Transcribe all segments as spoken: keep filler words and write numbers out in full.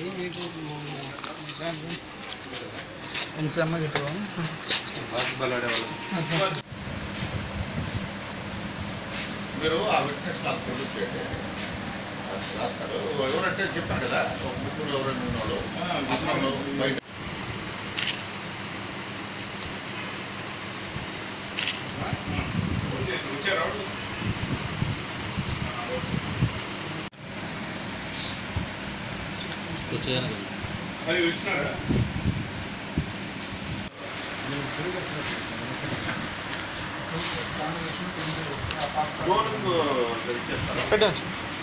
మీరు ఆ విట్నెస్ నాకు ప్రొడ్యూస్ చేయండి, రాస్తారు. ఎవరంటే చెప్పాను కదా, ఒక ముగ్గురు ఎవరైనా ఉన్నాడు బయట అది వచ్చినారా పెట్టచ్చు.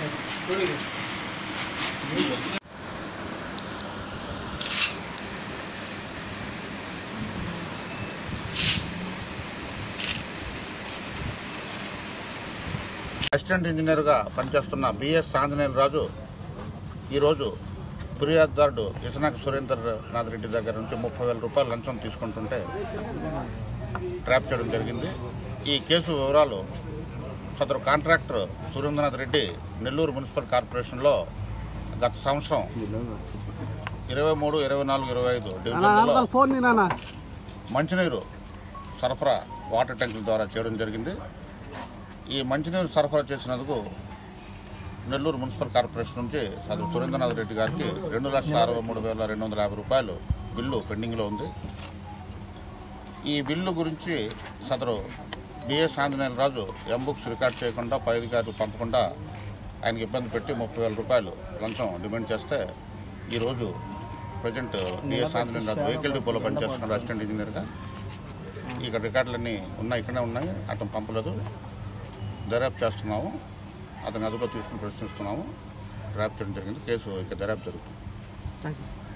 అసిస్టెంట్ ఇంజనీర్గా పనిచేస్తున్న బిఎస్ ఆంజనేయుల రాజు ఈరోజు ఫిర్యాదుదారుడు ఇసనాక్ సురేంద్రనాథ్ రెడ్డి దగ్గర నుంచి ముప్పై వేల రూపాయలు లంచం తీసుకుంటుంటే ట్రాప్ చేయడం జరిగింది. ఈ కేసు వివరాలు సదరు కాంట్రాక్టర్ సురేంద్రనాథ్ రెడ్డి నెల్లూరు మున్సిపల్ కార్పొరేషన్లో గత సంవత్సరం ఇరవై మూడు ఇరవై నాలుగు ఇరవై ఐదు డివిజన్లో మంచినీరు సరఫరా వాటర్ ట్యాంకుల ద్వారా చేయడం జరిగింది. ఈ మంచినీరు సరఫరా చేసినందుకు నెల్లూరు మున్సిపల్ కార్పొరేషన్ నుంచి సదరు సురేంద్రనాథ్ రెడ్డి గారికి రెండు లక్షల అరవై మూడు వేల రెండు వందల యాభై రూపాయలు బిల్లు పెండింగ్లో ఉంది. ఈ బిల్లు గురించి సదరు BS Anjaneyula Raju M books record చేయకుండా పై అధికారులు పంపకుండా ఆయనకి ఇబ్బంది పెట్టి ముప్పై వేల రూపాయలు లంచం డిమాండ్ చేస్తే ఈరోజు present BS Anjaneyula Raju vehicle డిపోలో పనిచేస్తున్నారు అసిస్టెంట్ ఇంజనీర్గా. ఇక్కడ రికార్డులన్నీ ఉన్నాయి, ఇక్కడే ఉన్నాయి, అతను పంపలేదు. దర్యాప్తు చేస్తున్నాము, అతని అదుపులో తీసుకుని ప్రశ్నిస్తున్నాము. డ్రాప్ చేయడం జరిగింది. కేసు ఇక దర్యాప్తు జరుగుతుంది.